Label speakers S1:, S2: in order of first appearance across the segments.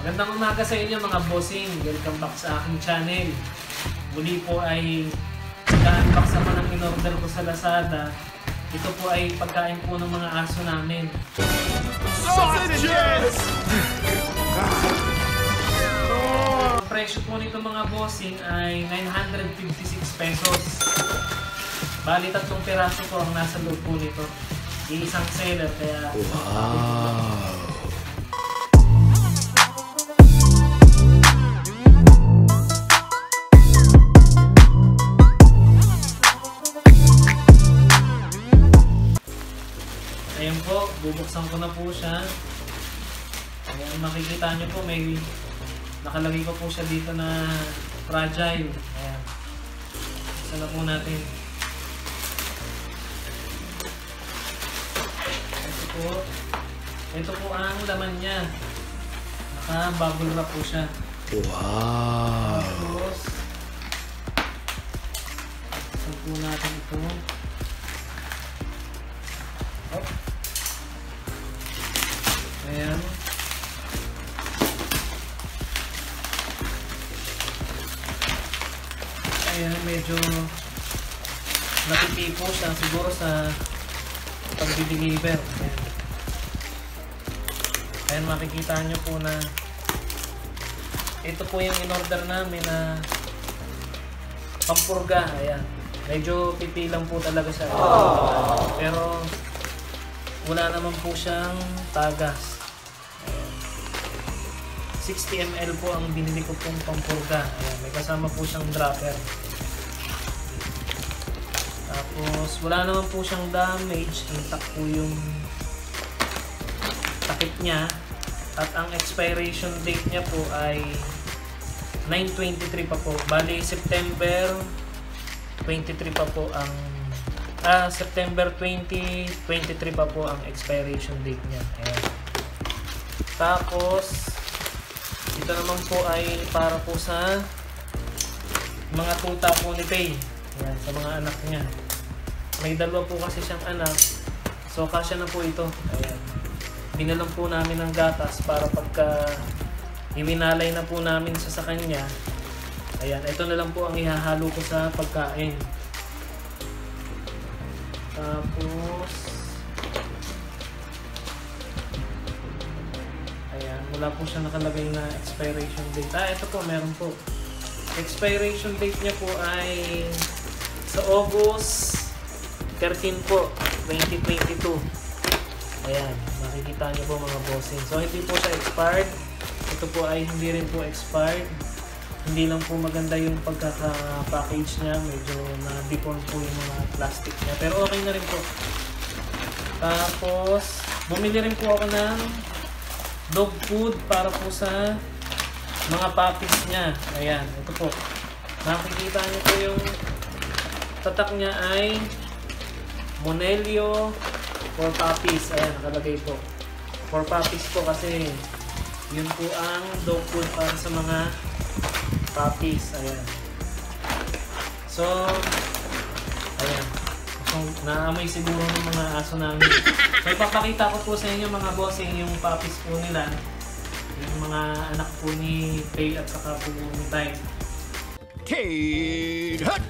S1: Magandang umaga sa inyo mga bossing. Welcome back sa aking channel. Muli po ay nag-unbox ako ng in-order ko sa Lazada. Ito po ay pagkain po ng mga aso namin.
S2: Sausages!
S1: Ang presyo po nito mga bossing ay 956 pesos. Bali 3 piraso po ang nasa loob po nito. Isang seller kaya...
S2: Wow!
S1: Ayan po, bubuksan ko na po siya. Ayan, makikita nyo po may nakalagay ko po siya dito na fragile. Ayan. Buksan na po natin. Ito po ang laman niya. Naka-bubble wrap po siya.
S2: Wow!
S1: Tapos, buksan po natin ito. Oh. Ayan. Ayan, medyo napipipo siya siguro sa pag-deliver. Ayan, makikita nyo po na ito po yung in-order namin na pampurga. Ayan. Medyo pipilang po talaga siya. Pero wala naman po siyang tagas. 60 ml po ang binili ko pong pampurga. Ayan, may kasama po siyang dropper. Tapos wala naman po siyang damage. Intact po yung takip niya. At ang expiration date niya po ay 9/23 pa po. Bali September 23 pa po ang September 2023 pa po ang expiration date niya. Ayan. Tapos ito naman po ay para po sa mga tuta po ni Pei. Ayan, sa mga anak niya. May dalawa po kasi siyang anak. So kasya na po ito. Ayan. Binalang po namin ng gatas para pagka iminalay na po namin sa kanya. Ayan, ito na lang po ang ihahalo ko sa pagkain. Tapos ayan, wala po siya nakalagay na expiration date. Ito po, meron po. Expiration date niya po ay sa August 13 po, 2022. Ayan, makikita niyo po mga bossing. So hindi po siya expired. Ito po ay hindi rin po expired. Hindi lang po maganda yung pagkaka-package niya. Medyo na-deform po yung mga plastic niya. Pero okay na rin po. Tapos, bumili rin po ako ng dog food para po sa mga puppies niya. Ayan, ito po. Nakikita niyo po yung tatak niya ay Monelio for puppies. Ayan, nakalagay po. For puppies po kasi yun po ang dog food para sa mga puppies. Ayan. So, ayan. So, naamoy siguro ng mga aso namin. So, ipapakita ko po sa inyo mga bossing yung puppies po nila. Yung mga anak po ni Pei at saka po ni Tai.
S2: Kate Hut!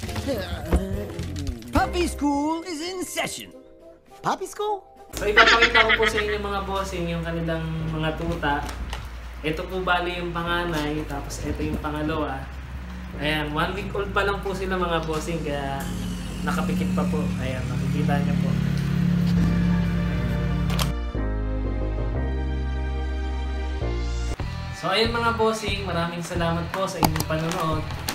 S2: Puppy school is in session. Puppy school?
S1: So, ipapakita ko po sa inyo mga bossing yung kanilang mga tuta. Ito po bali yung panganay, tapos ito yung pangalawa. Ayan, 1 week old pa lang po sila mga bossing, kaya nakapikit pa po. Ayan, makikita niyo po. So ayun mga bossing, maraming salamat po sa inyong panonood.